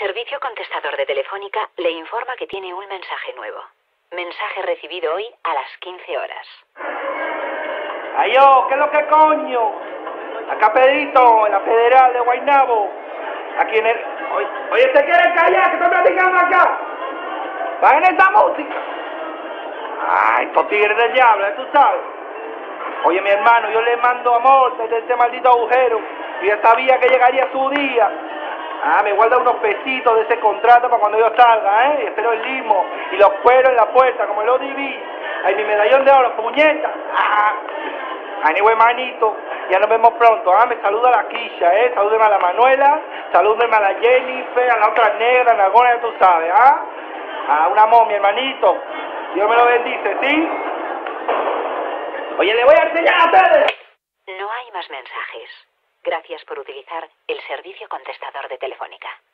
servicio contestador de Telefónica le informa que tiene un mensaje nuevo. Mensaje recibido hoy a las 15 horas. ¡Ayó! ¿Qué es lo que coño? Acá Pedrito, en la Federal de Guaynabo. Aquí en el... Oye, ¿te quieren callar? ¿Qué están platicando acá? ¿Saben esta música? Ay, estos tigres del diablo, tú sabes. Oye, mi hermano, yo le mando amor desde este maldito agujero. Y ya sabía que llegaría su día. Me guarda unos pesitos de ese contrato para cuando yo salga, ¿eh? Y espero el limo y los cueros en la puerta, como el ODB. Ay, mi medallón de oro, puñeta. Anyway, manito, ya nos vemos pronto. Me saluda a la Kisha, ¿eh? Salúdeme a la Manuela, salúdeme a la Jennifer, a la otra negra, a la Gona, tú sabes, una momia, hermanito. Dios me lo bendice, ¿sí? Oye, le voy a enseñar a ustedes. No hay más mensajes. Gracias por utilizar el servicio contestador de Telefónica.